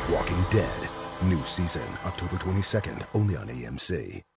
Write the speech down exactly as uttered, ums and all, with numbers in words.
Walking Dead. New season, October twenty-second, only on A M C.